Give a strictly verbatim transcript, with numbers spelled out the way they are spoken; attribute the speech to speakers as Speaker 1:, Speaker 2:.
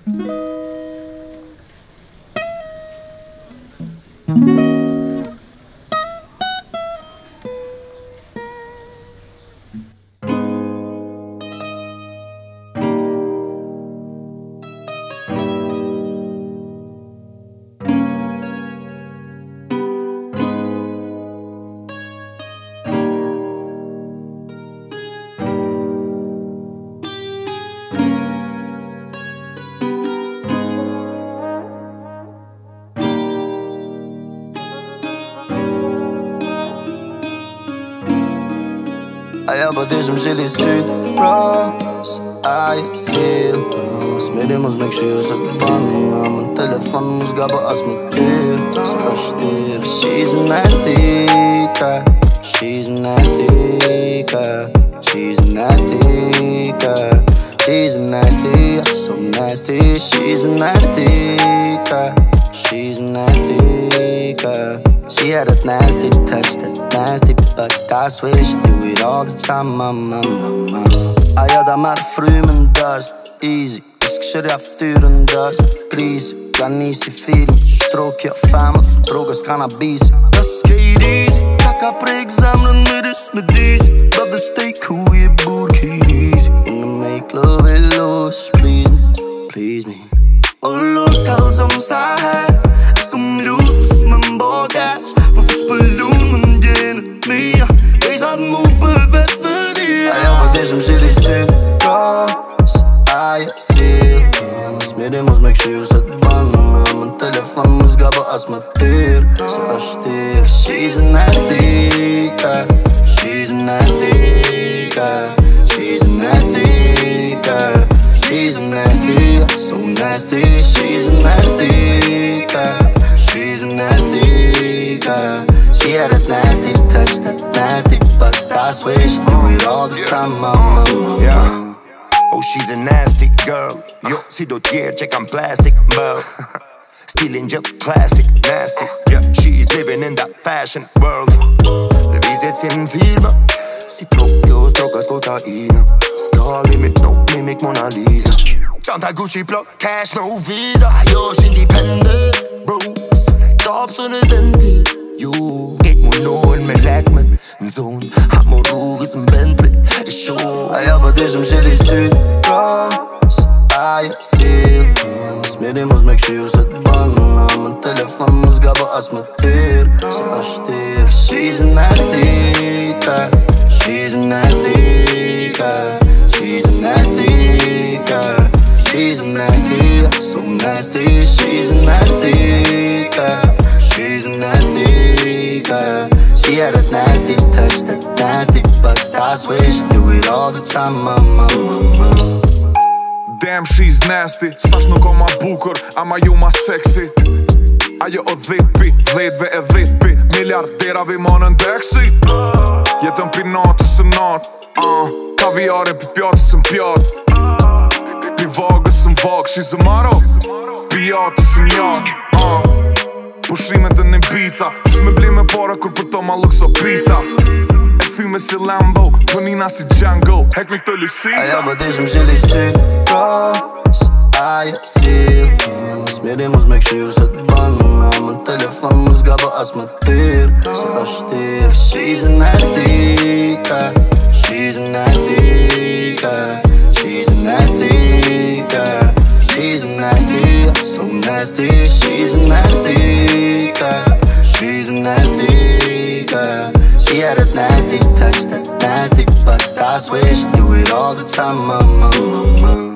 Speaker 1: Ja po di shumë shili syt, pra s'aj t'sil Smiri mos me këshirë se t'ban Nga më në telefon mos ga po as më tir Se është tir She's a nasty guy She's a nasty guy She's a nasty guy She's a nasty, so nasty She's a nasty guy She's a nasty guy She had that nasty touch, that nasty butt I swear she do it all the time, mama, mama Ajo da marrë frymën dust, easy Is këshirja ftyrën dust, trisi Ja nisi film, shtrokja famous Drogës cannabis Let's get easy Kaka prek zemrën me ris me disi Brother stay cool, je burki easy Wanna make love it loose, please me, please me Oh Lord, kallë som sa her E kom lus me mbogas Po fës për lunë më ndjenë mija E i sa të mu për vetë vëdia Ajo për dishëm shili syt Kos, ajo t'sil Smiri mos me këshirë se t'ban Nga më në telefon mos ga po as më tir Se është tir She's a nasty guy She's a nasty guy She's a nasty guy She's a nasty, so nasty She's a nasty guy She's a nasty guy She had that nasty touch, that nasty butt I swear she do it all the time, mama, mama
Speaker 2: yeah. Oh, she's a nasty girl Jo, si do tjerë që kam plastic, bro Stilin gjë classic, nasty yeah. She's living in that fashion world Lëvizjet si në filma Si Tokyo, strokas kokaina Ska limit, no mimic Mona Lisa Qanta Gucci plot, cash, no visa Ajo është independent, bro Topsën e zenti Jo, get mu nojnë me lekme Në zonë, hap mu rrugës në Bentley E show
Speaker 1: Ajo po dishëm shili syt Kos, ajo t'sil Smiri mos me këshirë se t'ban Nga më në telefon mos ga po as më tir Se është tir She's a nasty guy She's a nasty guy She's a nasty guy She's a nasty, so nasty She's a nasty guy She's a nasty guy She had that nasty touch, that nasty butt I swear she do it all the time, mama, mama
Speaker 3: Damn, she's nasty Stash nuk o ma bukur, ama ju ma sexy Ajo o dhipi, dhejtve e dhipi Miliarderave ma në ndeksi Jetën pi natës e natë uh, Kaviare pi pjatës e pjatë Pi vagës e vagë She's a maro Pi jatës e njatë uh, Pushimet e një pizza Qysh me bli me para kur për to ma luk so pizza E thyme si Lambo Tonina si Django Hek me këto lisica
Speaker 1: Ajo po dishëm shili syt Kos, ajo t'sil Smiri mos me këshirë se t'ban Nga më në telefon mos ga po as më tir Se është tir She's a nasty guy She's a nasty guy She's a nasty guy She's a nasty, so nasty She's a nasty guy She's a nasty guy She had that nasty touch, that nasty butt I swear she do it all the time, mama, mama